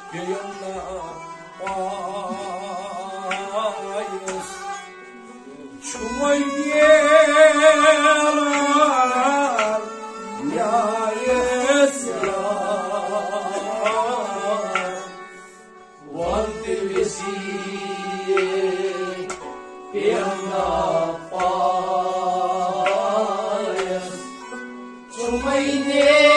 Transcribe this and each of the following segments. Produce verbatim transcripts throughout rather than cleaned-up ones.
Yayınla ayız Çumayyeler Yayız yar Vanti vesiye Yayınla ayız Çumayyeler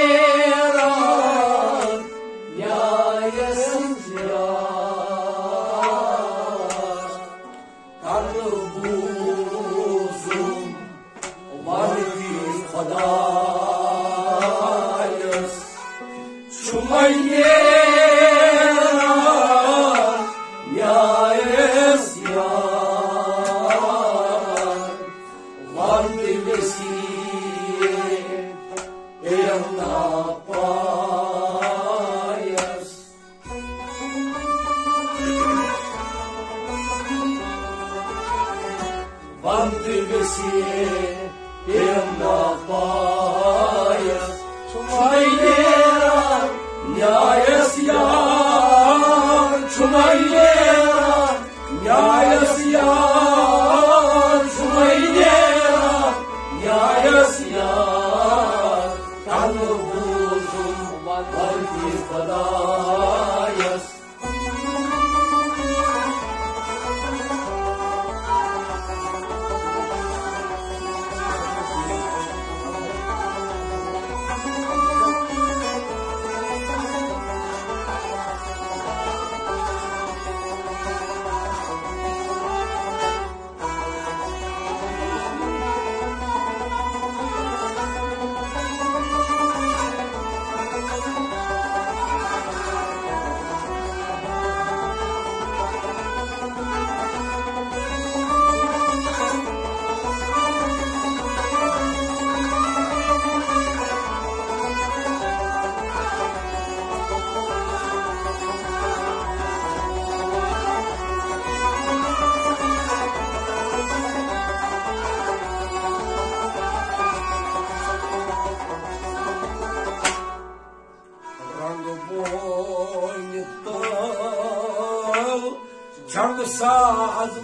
Saz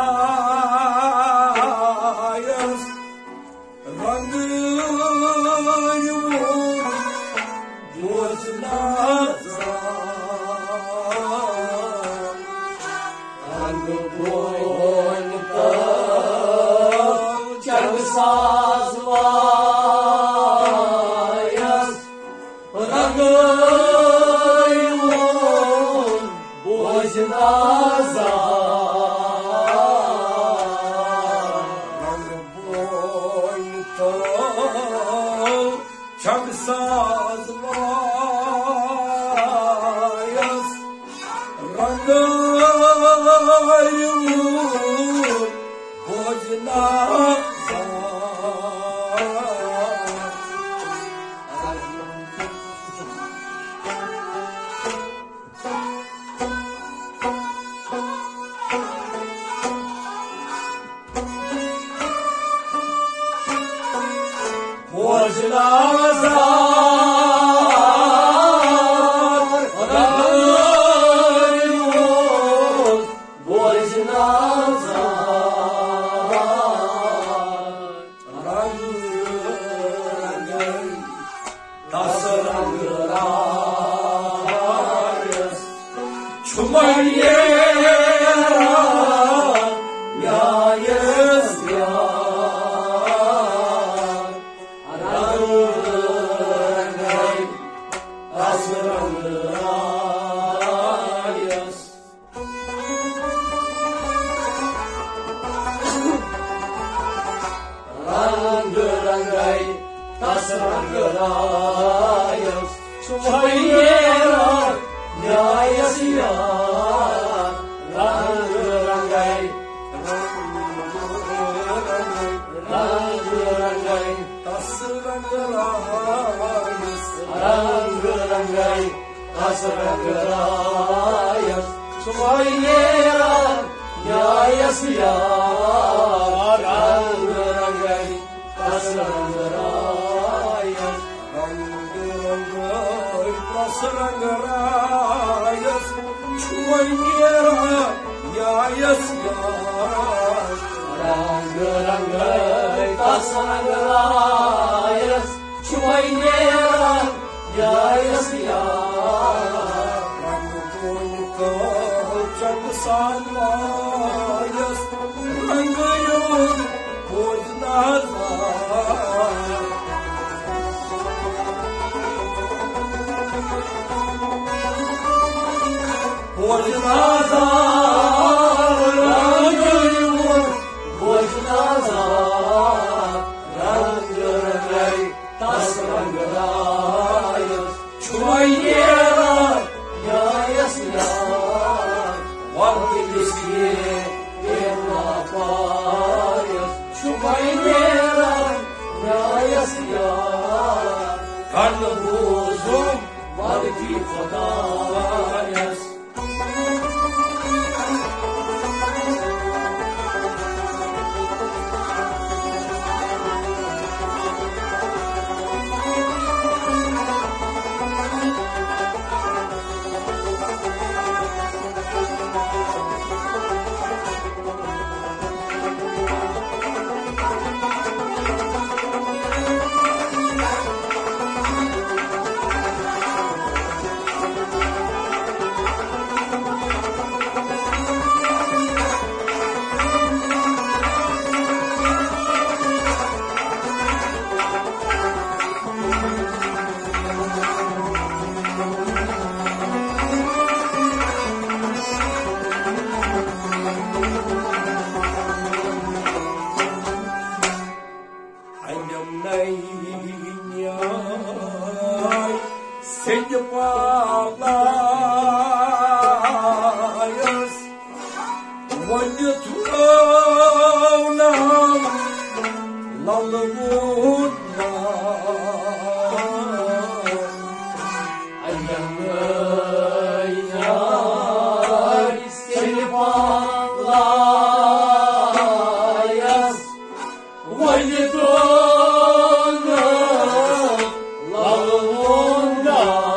vayız Rangı yumur Bozlazar Rangı boynukta Çargı saz vayız Rangı yumur Bozlazar Saz vayız Rangı yumur Bozlazar Sarangara yes, chumainera, ya yes, ya. Rang rang tas rang yes, chumainera, ya yes, ya. Rang punta chak salwa yes, rang yun bojnaza. Bojnaza, rang yun bojnaza, rang rang tas rang yes, chumainera, Ya yes, ya. Vakti Ela payas, chumainera, ya yes, ya. Karnavuzum Valki Khodayas. Senyapalayas, Vanyatunam, Lalavudna. Ayamay Senyapalayas, Vanyatunam, Lalavudna.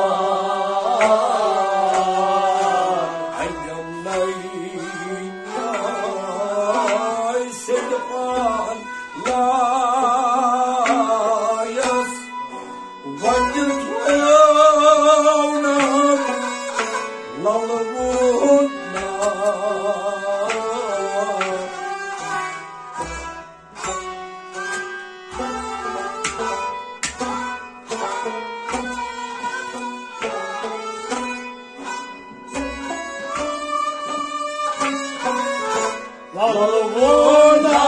Lalavudna,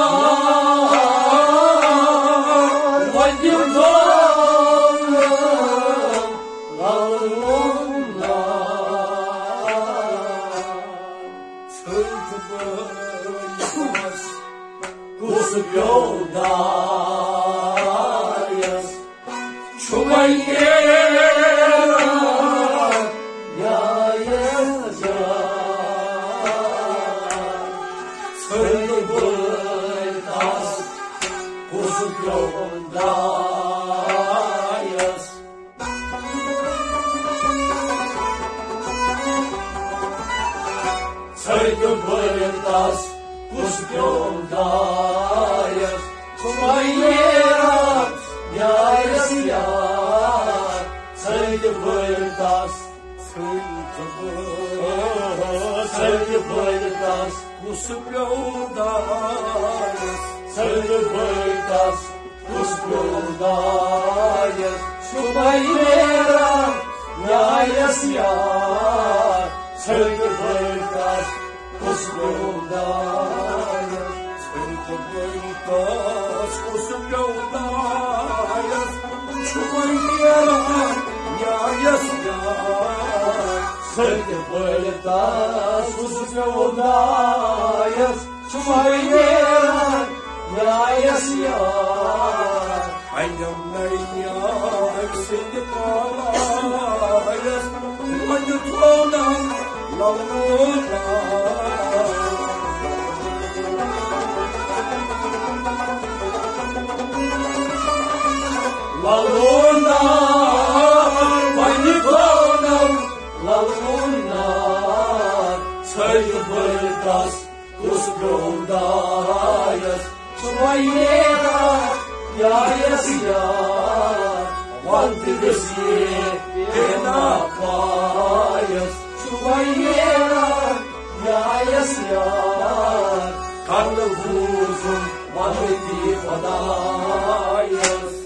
Vanyatunam, Lalavudna. Sırtımız Kusup yoldayız, Chumainera, ya yes, ya. Sırtımız Kusup yoldayız, Sırtımız kusup yoldayız, Chumainera, ya yes, ya. Sırtımız Sırtımız Sırtımız kusup yoldayız, Sırtımız kusup yoldayız, Chumainera, ya yes, ya. Sırtımız kusup yoldayız, Sırtımız kusup yoldayız, Chumainera, ya yes, ya. Sırtımız kusup yoldayız, Chumainera, ya yes, ya. Ayamlayya, Senyapalayas, Vanyatunam, Lalavudna. Lalavudna, Vanyatunam, Lalavudna. tas kusprūdājas, čuvajiera, jājas jār, vantigasie pienākājas, čuvajiera, jājas jār, karlu būzum, vanitī padājas.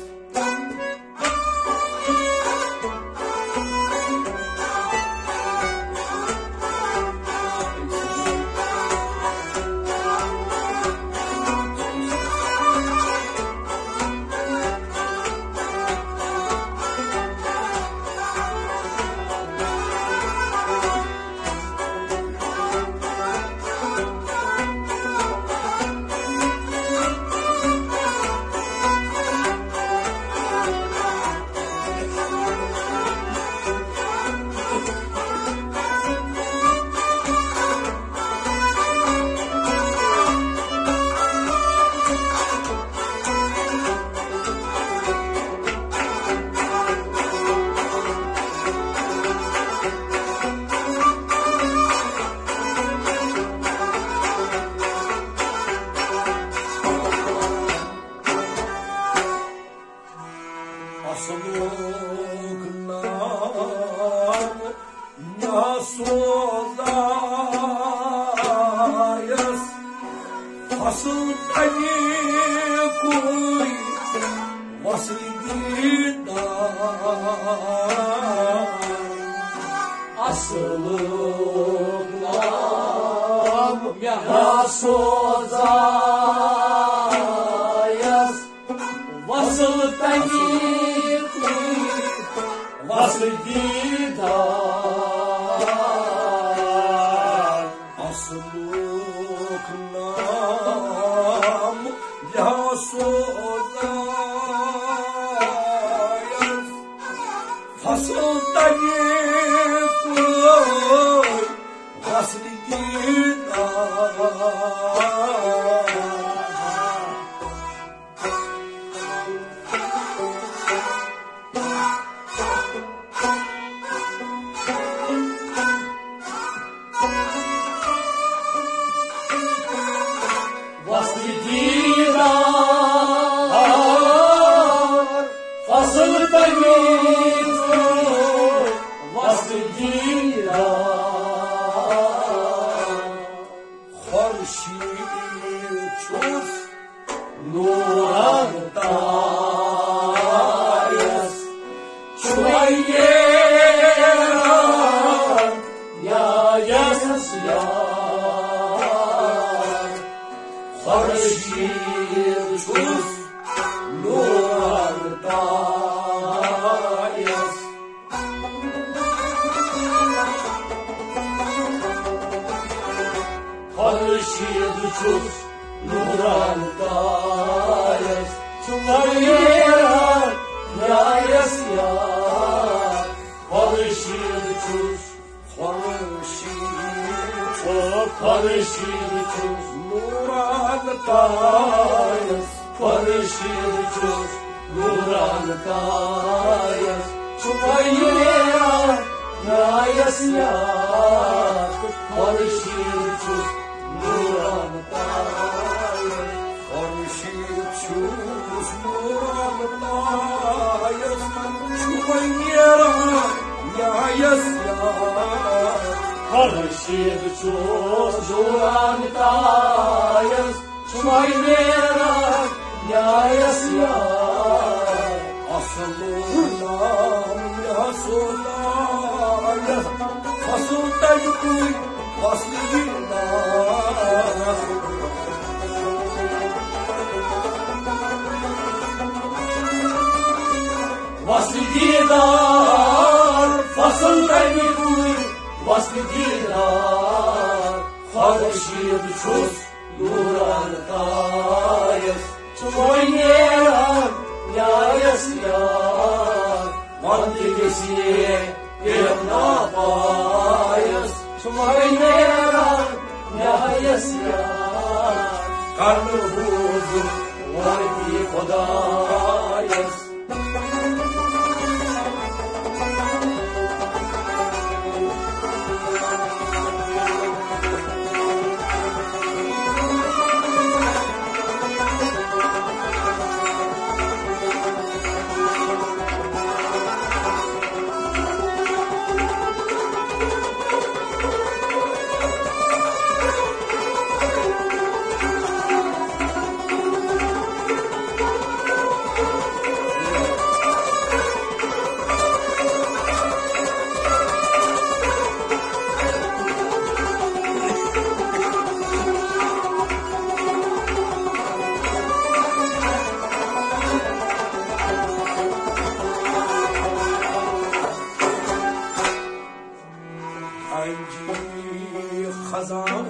پنجی خزان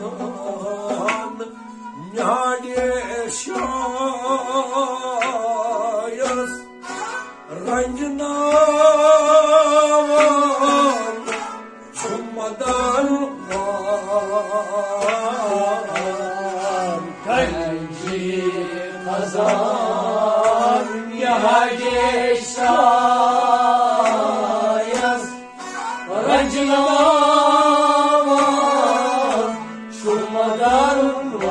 نهاده شایست رنج نام چومدن وان پنجی خزان نهاده شایست رنج نام چومدن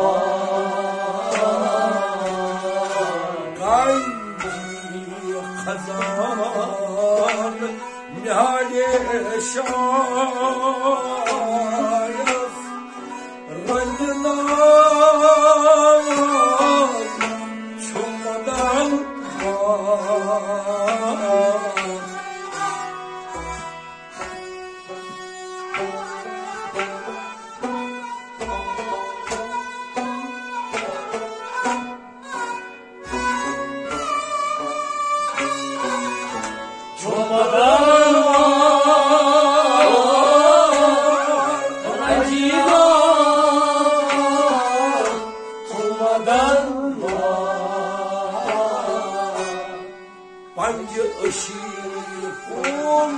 خزان نهاده شایست رنج نام چومدن پنج اشیکون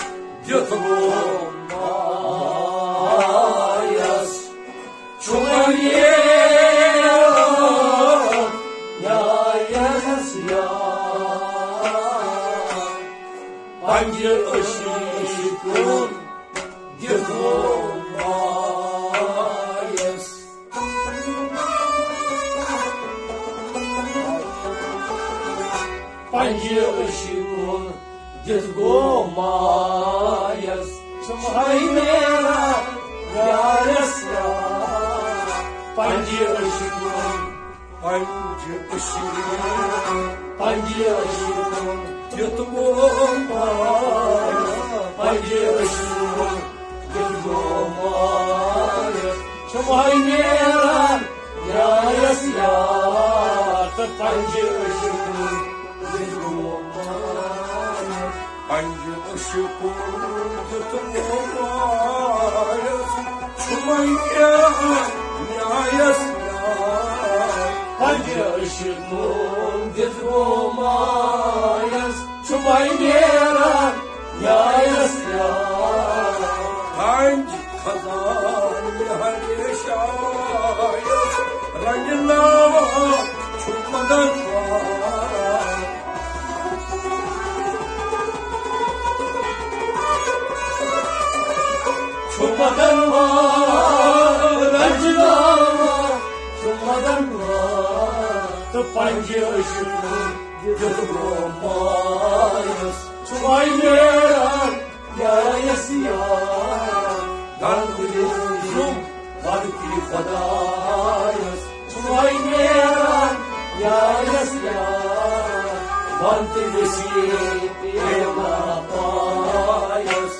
دتمایس چومایه یایس یا پنج اشیکون دتمایس پنجه اشیون دزگو مایس چمهای میرا یارس یا پنجه اشیون پنجه اشیون پنجه اشیون دزگو مایس پنجه اشیون دزگو مایس چمهای میرا یارس یا پنجه اشیون پنجه اشیون دتمایس چومایه یایس پنجه اشیون دتمایس چومایه یایس پنج خزان نهاده شایست رنج نام چومدن چومدن وان رنج نام چومدن وان تو پنجه اشیون دتگو مایس چومایه یایس یا دانگوزم وادکی خدایس چومایه یایس یا وانتی بسی ایما پایس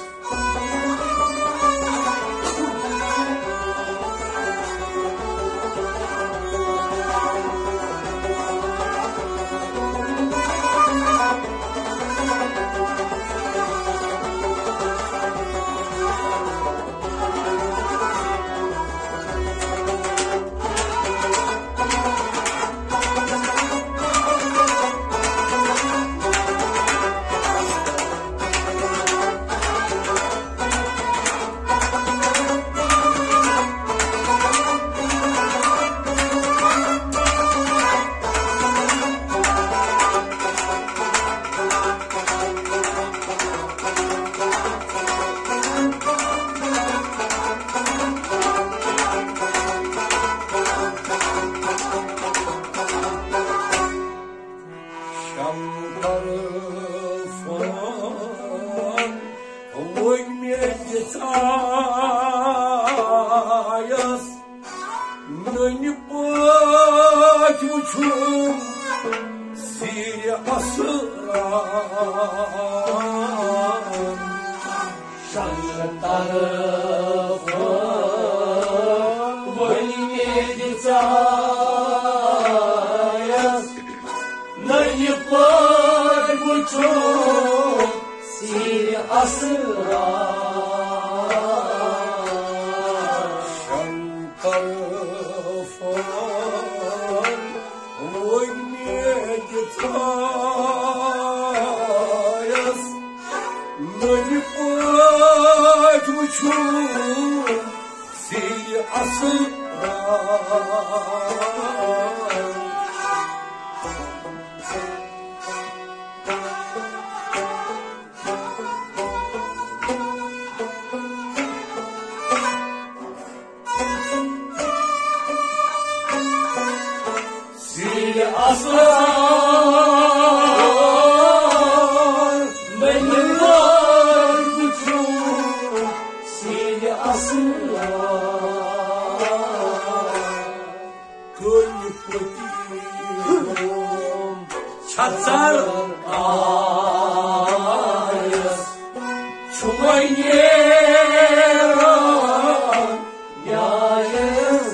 uçum seni asırlar. Seni asırlar, benim var gücüm, seni asırlar. Gönlü fıtığım çatsar ayız, Çumay yeran, yayız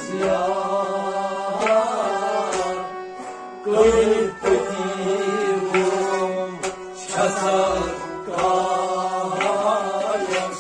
yar. gönlü fıtığım çatsar ayız.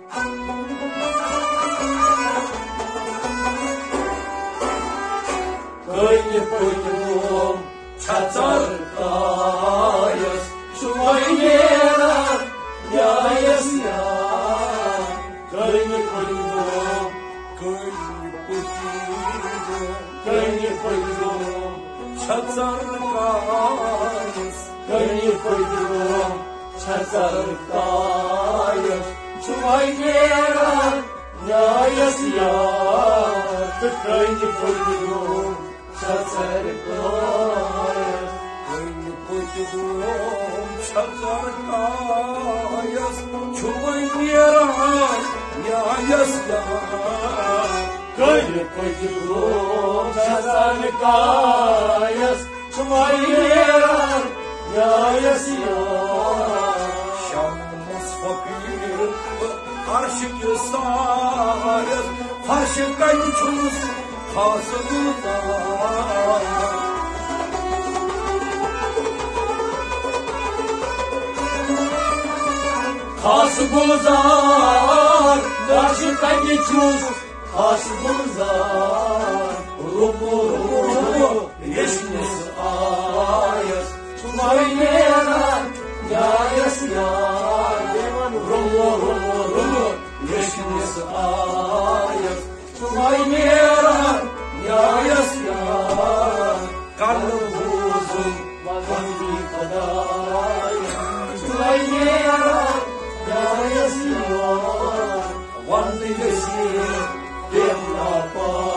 Gönlü fıtığım çatsar ayız, Çumay yeran, yayız yar. gönlü fıtığım, gönlü fıtığım Gönlü koydum, çatsar ayız. gönlü koydum, çatar kayıp. Çumay yeran, yayız yar. Gönlü koydum, çatar kayıp. Gönlü fıtığım çatsar ayız, çubuğun yaran yayız yar. Gönlü koydum, çatar kayıp. Çumay yeran, yayız yar. Şahımız fakir, karşık sayız, karşı kayıçımız kasımda. Kası buzar, karşıdan geçiyoruz. Kası buzar, rumu rumu, yeşiliz ayız. Çumay yeran, yayız yar. Rumu rumu rumu, yeşiliz ayız. Çumay yeran, yayız yar. Karnı Buzun, vatanı kadar. Çumay yeran, yayız yar. One thing is here, Dem la paz.